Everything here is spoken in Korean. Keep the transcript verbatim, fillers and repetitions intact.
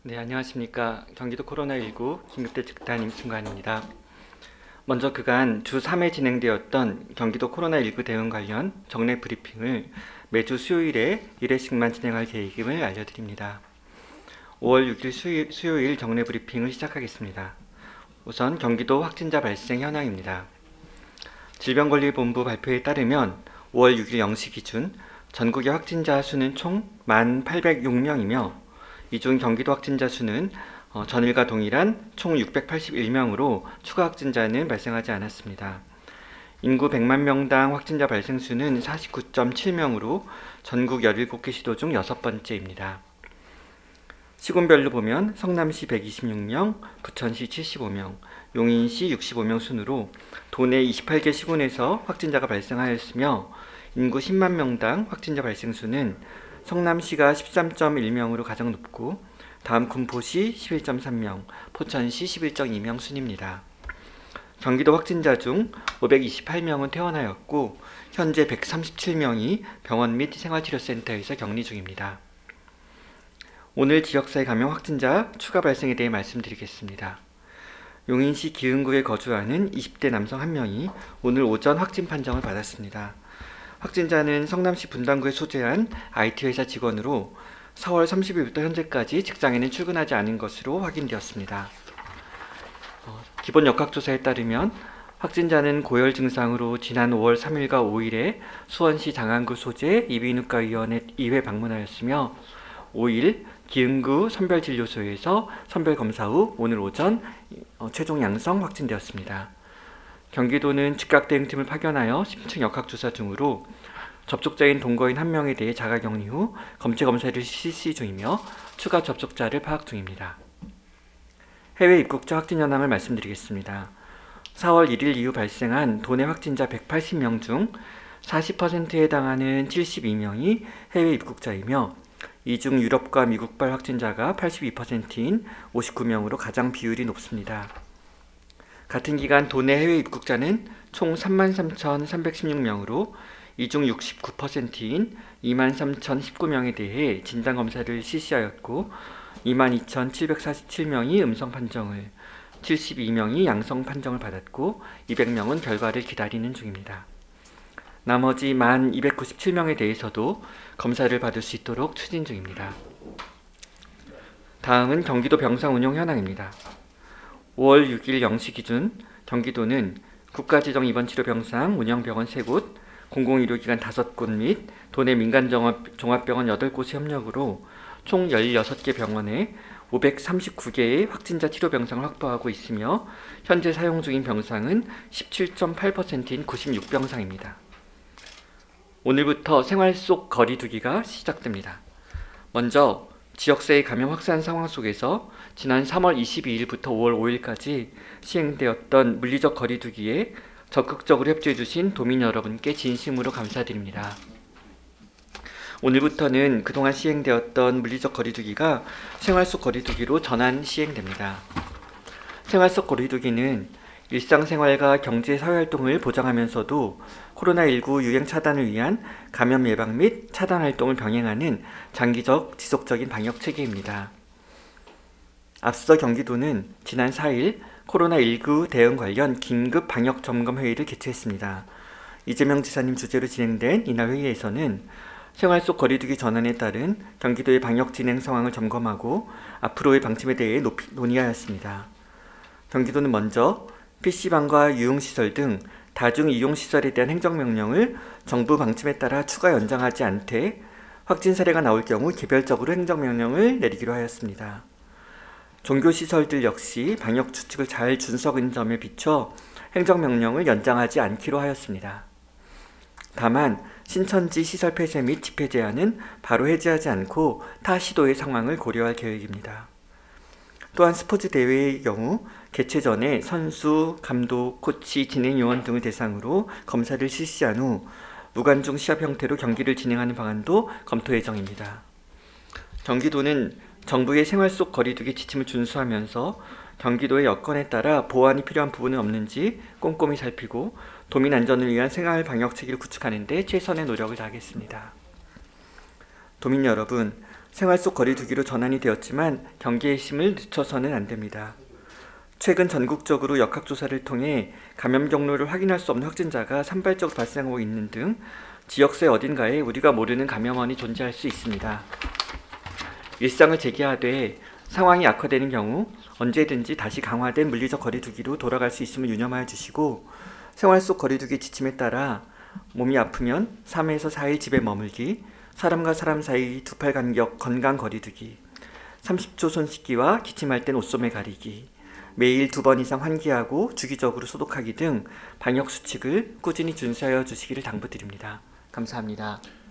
네, 안녕하십니까. 경기도 코로나십구 긴급대책단 임승관입니다. 먼저 그간 주 삼 회 진행되었던 경기도 코로나십구 대응 관련 정례 브리핑을 매주 수요일에 일 회씩만 진행할 계획임을 알려드립니다. 오월 육일 수요, 수요일 정례 브리핑을 시작하겠습니다. 우선 경기도 확진자 발생 현황입니다. 질병관리본부 발표에 따르면 오월 육일 영 시 기준 전국의 확진자 수는 총 만 팔백육 명이며 이 중 경기도 확진자 수는 전일과 동일한 총 육백팔십일 명으로 추가 확진자는 발생하지 않았습니다. 인구 백만 명당 확진자 발생 수는 사십구 점 칠 명으로 전국 열일곱 개 시도 중 여섯 번째입니다. 시군별로 보면 성남시 백이십육 명, 부천시 칠십오 명, 용인시 육십오 명 순으로 도내 이십팔 개 시군에서 확진자가 발생하였으며 인구 십만 명당 확진자 발생 수는 성남시가 십삼 점 일 명으로 가장 높고 다음 군포시 십일 점 삼 명, 포천시 십일 점 이 명 순입니다. 경기도 확진자 중 오백이십팔 명은 퇴원하였고 현재 백삼십칠 명이 병원 및 생활치료센터에서 격리 중입니다. 오늘 지역사회 감염 확진자 추가 발생에 대해 말씀드리겠습니다. 용인시 기흥구에 거주하는 이십 대 남성 한 명이 오늘 오전 확진 판정을 받았습니다. 확진자는 성남시 분당구에 소재한 아이티 회사 직원으로 사월 삼십일부터 현재까지 직장에는 출근하지 않은 것으로 확인되었습니다. 어, 기본 역학조사에 따르면 확진자는 고열 증상으로 지난 오월 삼일과 오일에 수원시 장안구 소재 이비인후과의원에 이 회 방문하였으며 오일 기흥구 선별진료소에서 선별검사 후 오늘 오전 어, 최종 양성 확진되었습니다. 경기도는 즉각대응팀을 파견하여 심층 역학조사 중으로 접촉자인 동거인 한 명에 대해 자가격리 후 검체 검사를 실시 중이며 추가 접촉자를 파악 중입니다. 해외 입국자 확진 현황을 말씀드리겠습니다. 사월 일일 이후 발생한 도내 확진자 백팔십 명 중 사십 퍼센트에 해당하는 칠십이 명이 해외 입국자이며 이 중 유럽과 미국발 확진자가 팔십이 퍼센트인 오십구 명으로 가장 비율이 높습니다. 같은 기간 도내 해외 입국자는 총 삼만 삼천삼백십육 명으로 이 중 육십구 퍼센트인 이만 삼천십구 명에 대해 진단검사를 실시하였고 이만 이천칠백사십칠 명이 음성 판정을, 칠십이 명이 양성 판정을 받았고 이백 명은 결과를 기다리는 중입니다. 나머지 만 이백구십칠 명에 대해서도 검사를 받을 수 있도록 추진 중입니다. 다음은 경기도 병상 운영 현황입니다. 오월 육일 영 시 기준 경기도는 국가지정 입원치료병상 운영병원 세 곳, 공공의료기관 다섯 곳 및 도내 민간종합병원 여덟 곳의 협력으로 총 열여섯 개 병원에 오백삼십구 개의 확진자 치료병상을 확보하고 있으며 현재 사용 중인 병상은 십칠 점 팔 퍼센트인 구십육 병상입니다. 오늘부터 생활 속 거리두기가 시작됩니다. 먼저 지역사회 감염 확산 상황 속에서 지난 삼월 이십이일부터 오월 오일까지 시행되었던 물리적 거리두기에 적극적으로 협조해주신 도민 여러분께 진심으로 감사드립니다. 오늘부터는 그동안 시행되었던 물리적 거리두기가 생활 속 거리두기로 전환 시행됩니다. 생활 속 거리두기는 일상생활과 경제 사회활동을 보장하면서도 코로나십구 유행 차단을 위한 감염 예방 및 차단 활동을 병행하는 장기적 지속적인 방역 체계입니다. 앞서 경기도는 지난 사일 코로나십구 대응 관련 긴급 방역 점검 회의를 개최했습니다. 이재명 지사님 주재로 진행된 이날 회의에서는 생활 속 거리두기 전환에 따른 경기도의 방역 진행 상황을 점검하고 앞으로의 방침에 대해 높이 논의하였습니다. 경기도는 먼저 피씨방과 유흥시설 등 다중이용시설에 대한 행정명령을 정부 방침에 따라 추가 연장하지 않되 확진 사례가 나올 경우 개별적으로 행정명령을 내리기로 하였습니다. 종교시설들 역시 방역 추측을 잘 준수한 점에 비춰 행정명령을 연장하지 않기로 하였습니다. 다만 신천지 시설 폐쇄 및 집회 제한은 바로 해제하지 않고 타 시도의 상황을 고려할 계획입니다. 또한 스포츠 대회의 경우 개최 전에 선수, 감독, 코치, 진행요원 등을 대상으로 검사를 실시한 후 무관중 시합 형태로 경기를 진행하는 방안도 검토 예정입니다. 경기도는 정부의 생활 속 거리두기 지침을 준수하면서 경기도의 여건에 따라 보완이 필요한 부분은 없는지 꼼꼼히 살피고 도민 안전을 위한 생활 방역 체계를 구축하는 데 최선의 노력을 다하겠습니다. 도민 여러분, 생활 속 거리두기로 전환이 되었지만 경계의 힘을 늦춰서는 안 됩니다. 최근 전국적으로 역학조사를 통해 감염 경로를 확인할 수 없는 확진자가 산발적으로 발생하고 있는 등 지역사회 어딘가에 우리가 모르는 감염원이 존재할 수 있습니다. 일상을 재개하되 상황이 악화되는 경우 언제든지 다시 강화된 물리적 거리두기로 돌아갈 수 있음을 유념하여 주시고, 생활 속 거리두기 지침에 따라 몸이 아프면 삼에서 사 일 집에 머물기, 사람과 사람 사이 두 팔 간격 건강 거리두기, 삼십 초 손 씻기와 기침할 땐 옷소매 가리기, 매일 두 번 이상 환기하고 주기적으로 소독하기 등 방역 수칙을 꾸준히 준수하여 주시기를 당부드립니다. 감사합니다.